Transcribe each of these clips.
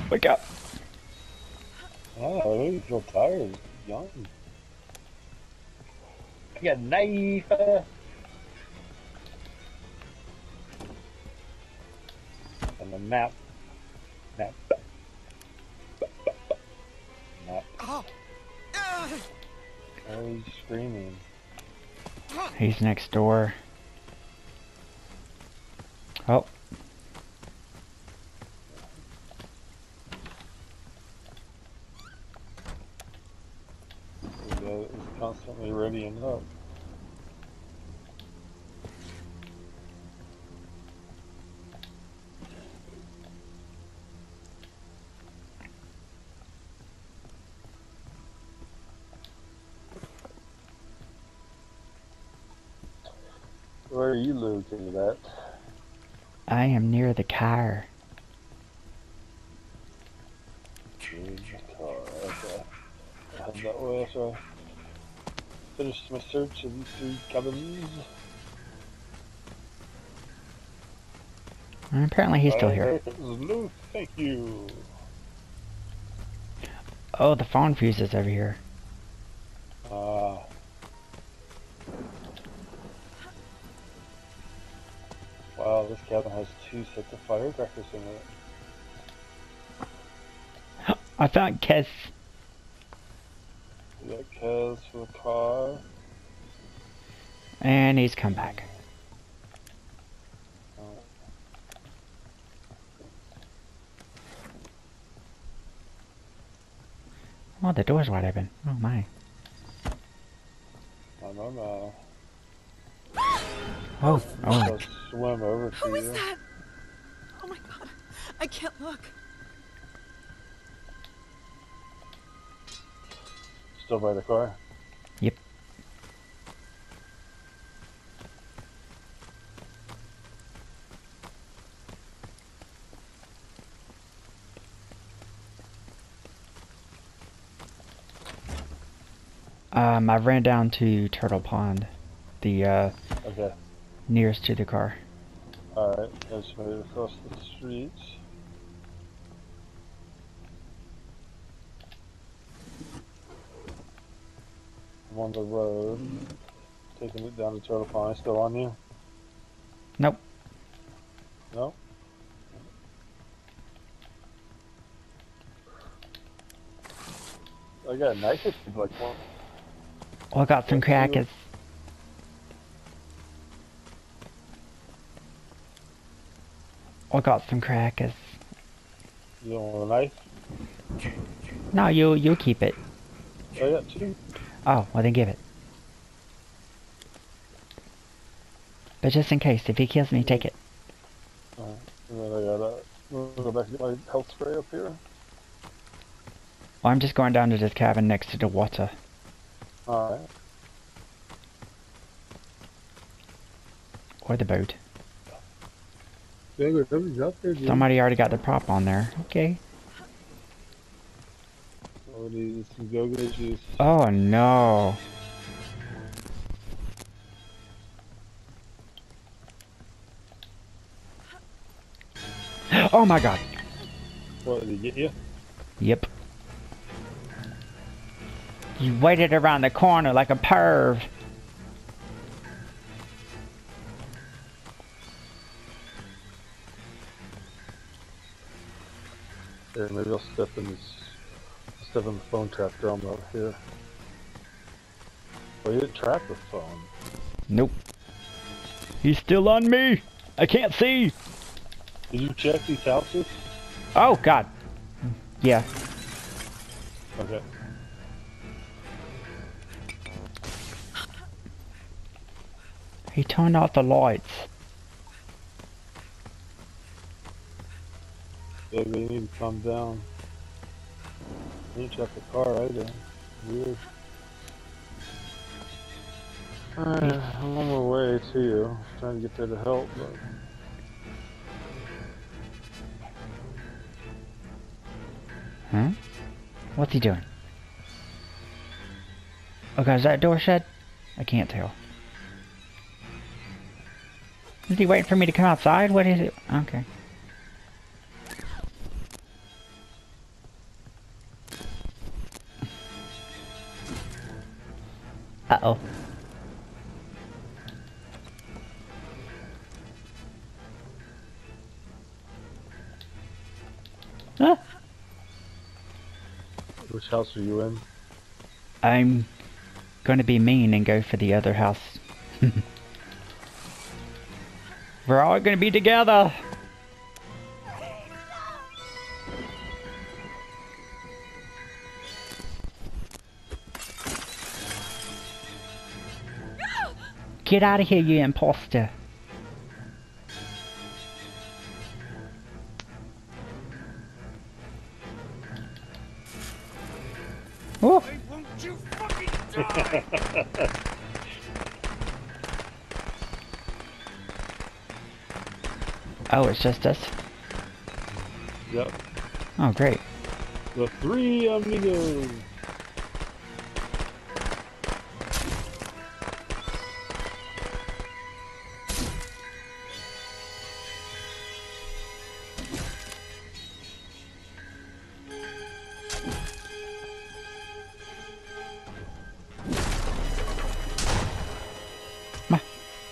Wake up! Oh, I really feel tired. Young. I got a knife. And a map. Map. Map. Oh. Oh, he's screaming. He's next door. Oh. The guy is constantly readying up. Where are you located at? I am near the car. Okay. I head that way after I finish my search of these three cabins. And apparently he's still here. No, thank you. Oh, the phone fuse is over here. Wow, this cabin has 2 sets of firecrackers in it. I found Kez. We got Kez for the car. And he's come back. Oh, the door's wide open. Oh my. No. Oh, oh. I'll swim over to Who is you. that? Oh my god. I can't look. Still by the car? Yep. I ran down to Turtle Pond, the Okay. nearest to the car. Alright, I just made it across the streets. I'm on the road. Taking it down to Turtle Pond. Still on you? Nope. No? I got a knife. It's like one. Oh, I got some crackers. I got some crackers. You don't want a knife? No, you keep it. I got 2. Oh, well then give it. But just in case, if he kills me, take it. And then I gotta go back and get my health spray up here. Well, I'm just going down to this cabin next to the water. Alright. Or the boat. Yeah, whatever's up there, dude. Somebody already got the prop on there. Okay. Oh, need some go-go juice. Oh no. Oh my god. What, did he get you? Yep. You waited around the corner like a perv. Yeah, maybe I'll step in the phone trap drum over here. Oh, you didn't trap the phone. Nope. He's still on me. I can't see. Did you check these houses? Oh god. Yeah. Okay. He turned off the lights. Yeah, we need to calm down. I didn't check the car either. Weird. Alright, I'm on my way to you. Trying to get there to help, but... Huh? What's he doing? Okay, is that door shut? I can't tell. Is he waiting for me to come outside? What is it? Okay. Uh-oh. Ah, Which house are you in? I'm gonna be mean and go for the other house. We're all gonna be together. Get out of here, you imposter. Oh. Won't you fucking die? Oh, it's just us? Yep. Oh, great. The three amigos. Ma.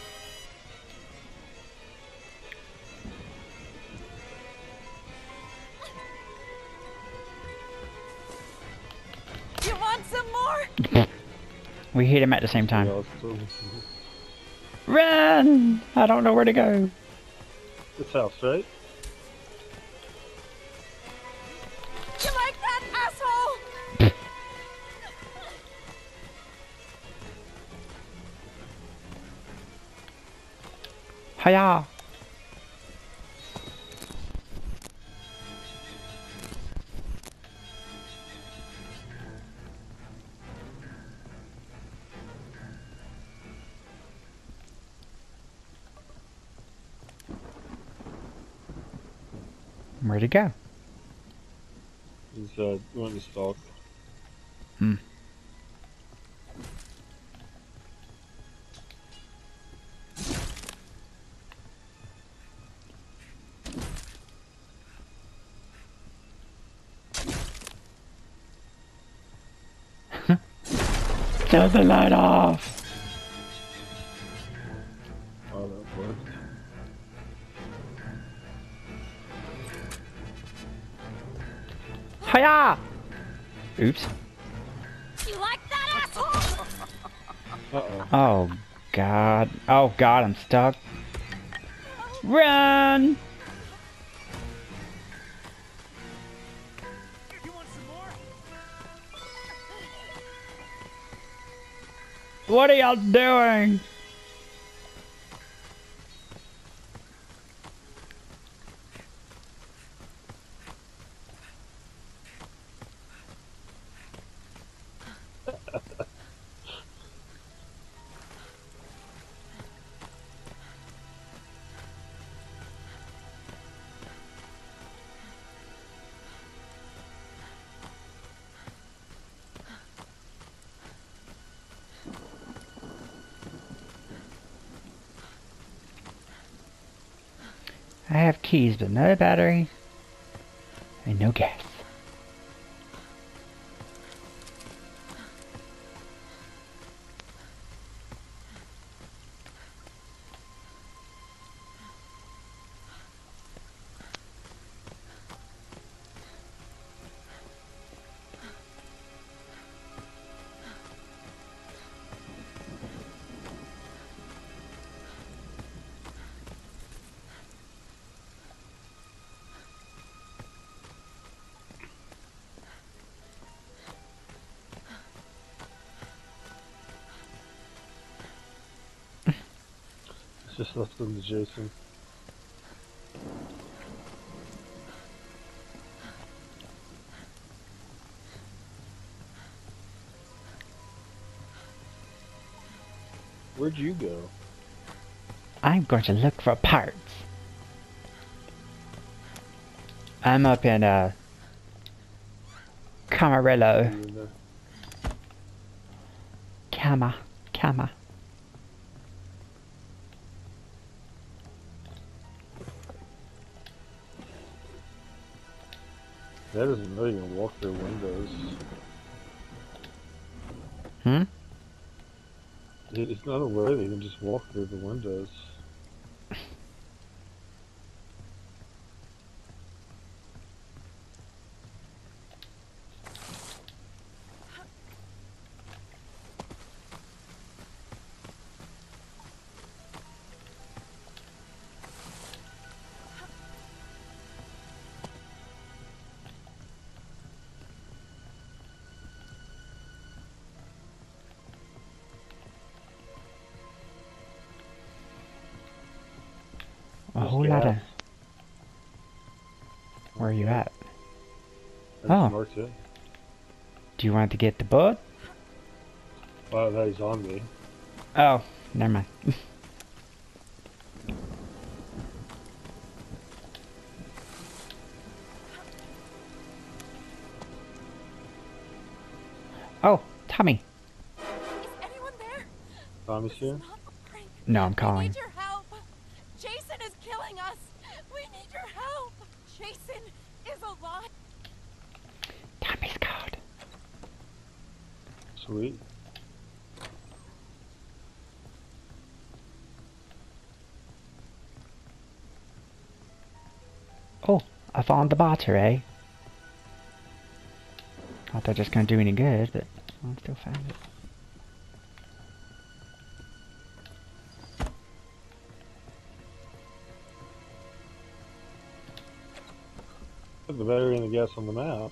You want some more? We hit him at the same time. Yeah, it's totally- Run! I don't know where to go. This house, right? You like that, asshole? Hiya! Where'd it go? He's doing the stalk. Hmm. Turn the light off! Oh, that worked. Hiya! Oops. You like that, asshole? Uh-oh. Oh, God. Oh, God, I'm stuck. Run! You want some more? What are y'all doing? I have keys, but no battery and no gas. It's just left them to Jason. Where'd you go? I'm going to look for parts. I'm up in, Camarillo. You were there. Cama. That doesn't know you can walk through windows. Hmm? It's not a way they can just walk through the windows. A whole lot of... Where are you at? Oh. Marked it. Do you want to get the bud? Wow, that is on me. Oh, never mind. Oh, Tommy. Is anyone there? Tommy's here? It's not a prank. No, I'm We calling. need your help. Jason is killing us. We need your help. Jason is alive. Tommy's called. Sweet. Oh, I found the battery. Not that it's gonna do any good, but I'll still find it. Put the battery and the gas on the map.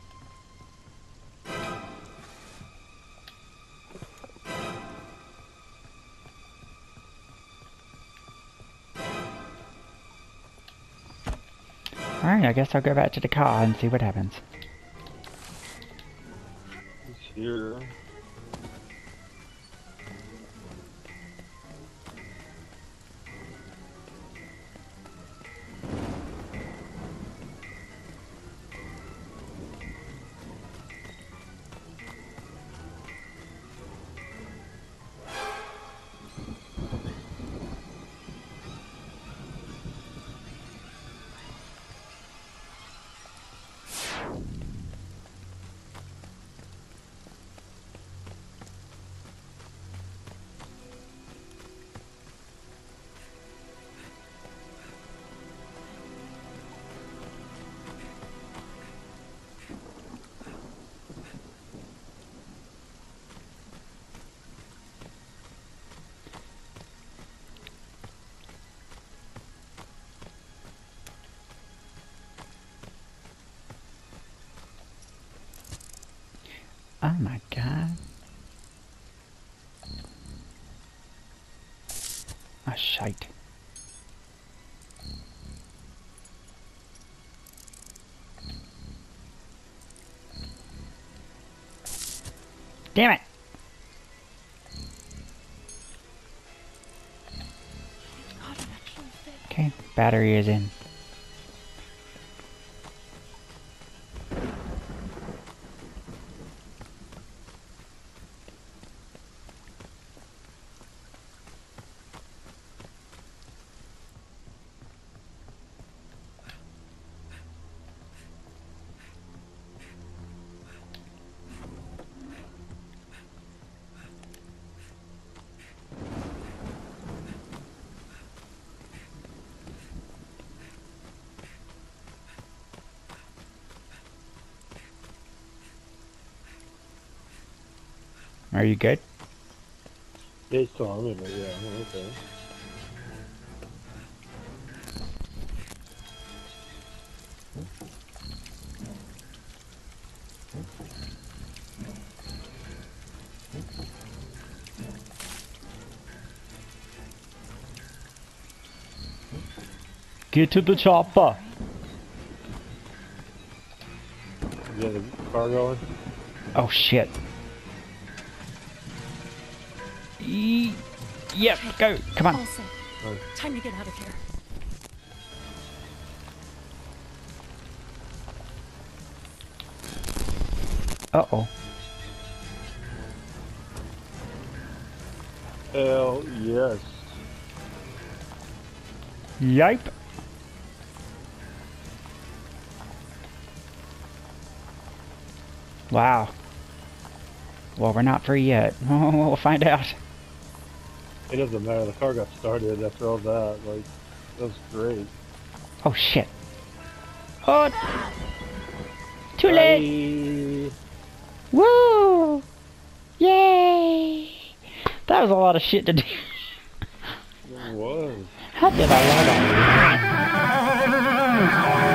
Alright, I guess I'll go back to the car and see what happens. It's here. Oh my god. Oh shite. Damn it! God, it actually fit. Okay, battery is in. Are you good? Yeah, it's still on me, but yeah, I'm okay. Get to the chopper! You got the car going? Oh shit. Yep, go, come on. All set. Right. Time to get out of here. Uh-oh. Hell yes. Yipe. Wow. Well, we're not free yet. We'll find out. It doesn't matter. The car got started after all that. Like, that was great. Oh shit. Oh! Too late! Bye. Woo! Yay! That was a lot of shit to do. It was. How did I log on?